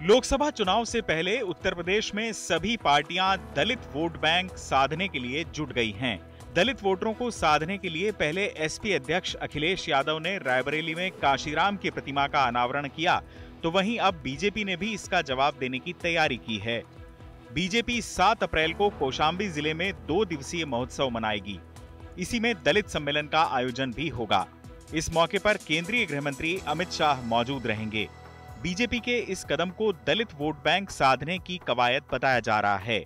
लोकसभा चुनाव से पहले उत्तर प्रदेश में सभी पार्टियां दलित वोट बैंक साधने के लिए जुट गई हैं। दलित वोटरों को साधने के लिए पहले एसपी अध्यक्ष अखिलेश यादव ने रायबरेली में काशीराम की प्रतिमा का अनावरण किया, तो वहीं अब बीजेपी ने भी इसका जवाब देने की तैयारी की है। बीजेपी 7 अप्रैल को कौशाम्बी जिले में 2 दिवसीय महोत्सव मनाएगी। इसी में दलित सम्मेलन का आयोजन भी होगा। इस मौके पर केंद्रीय गृह मंत्री अमित शाह मौजूद रहेंगे। बीजेपी के इस कदम को दलित वोट बैंक साधने की कवायद बताया जा रहा है।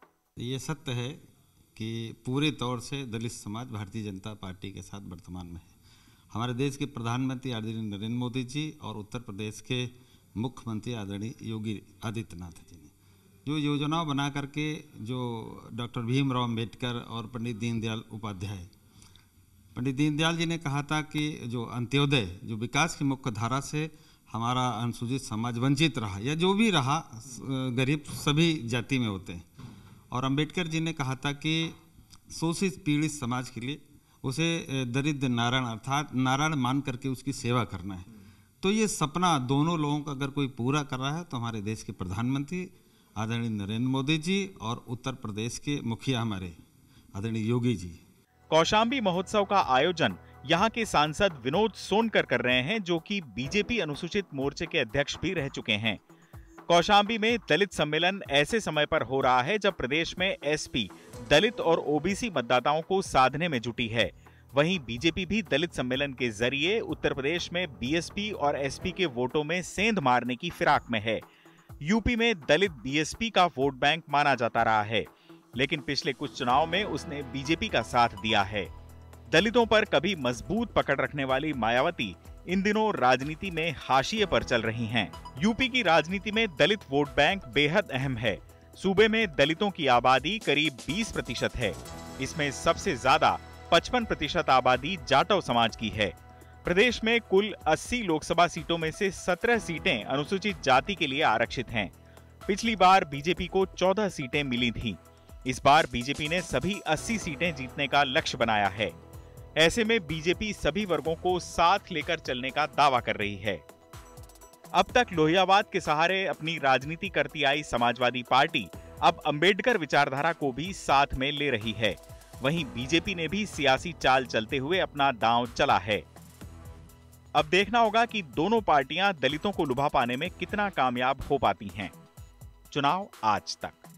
ये सत्य है कि पूरे तौर से दलित समाज भारतीय जनता पार्टी के साथ वर्तमान में है। हमारे देश के प्रधानमंत्री आदरणीय नरेंद्र मोदी जी और उत्तर प्रदेश के मुख्यमंत्री आदरणीय योगी आदित्यनाथ जी ने जो योजना बना करके जो डॉक्टर भीमराव अम्बेडकर और पंडित दीनदयाल उपाध्याय, पंडित दीनदयाल जी ने कहा था कि जो अंत्योदय, जो विकास की मुख्य धारा से हमारा अनुसूचित समाज वंचित रहा या जो भी रहा, गरीब सभी जाति में होते हैं, और अंबेडकर जी ने कहा था कि शोषित पीड़ित समाज के लिए उसे दरिद्र नारायण अर्थात नारायण मान करके उसकी सेवा करना है। तो ये सपना दोनों लोगों का अगर कोई पूरा कर रहा है तो हमारे देश के प्रधानमंत्री आदरणीय नरेंद्र मोदी जी और उत्तर प्रदेश के मुखिया हमारे आदरणीय योगी जी। कौशाम्बी महोत्सव का आयोजन यहाँ के सांसद विनोद सोनकर कर रहे हैं, जो कि बीजेपी अनुसूचित मोर्चे के अध्यक्ष भी रह चुके हैं। कौशाम्बी में दलित सम्मेलन ऐसे समय पर हो रहा है जब प्रदेश में एसपी दलित और ओबीसी मतदाताओं को साधने में जुटी है। वहीं बीजेपी भी दलित सम्मेलन के जरिए उत्तर प्रदेश में बीएसपी और एसपी के वोटों में सेंध मारने की फिराक में है। यूपी में दलित बीएसपी का वोट बैंक माना जाता रहा है, लेकिन पिछले कुछ चुनाव में उसने बीजेपी का साथ दिया है। दलितों पर कभी मजबूत पकड़ रखने वाली मायावती इन दिनों राजनीति में हाशिए पर चल रही हैं। यूपी की राजनीति में दलित वोट बैंक बेहद अहम है। सूबे में दलितों की आबादी करीब 20% है। इसमें सबसे ज्यादा 55% आबादी जाटव समाज की है। प्रदेश में कुल 80 लोकसभा सीटों में से 17 सीटें अनुसूचित जाति के लिए आरक्षित हैं। पिछली बार बीजेपी को 14 सीटें मिली थीं। इस बार बीजेपी ने सभी 80 सीटें जीतने का लक्ष्य बनाया है। ऐसे में बीजेपी सभी वर्गों को साथ लेकर चलने का दावा कर रही है। अब तक लोहियावाद के सहारे अपनी राजनीति करती आई समाजवादी पार्टी अब अंबेडकर विचारधारा को भी साथ में ले रही है। वहीं बीजेपी ने भी सियासी चाल चलते हुए अपना दांव चला है। अब देखना होगा कि दोनों पार्टियां दलितों को लुभा पाने में कितना कामयाब हो पाती हैं। चुनाव आज तक।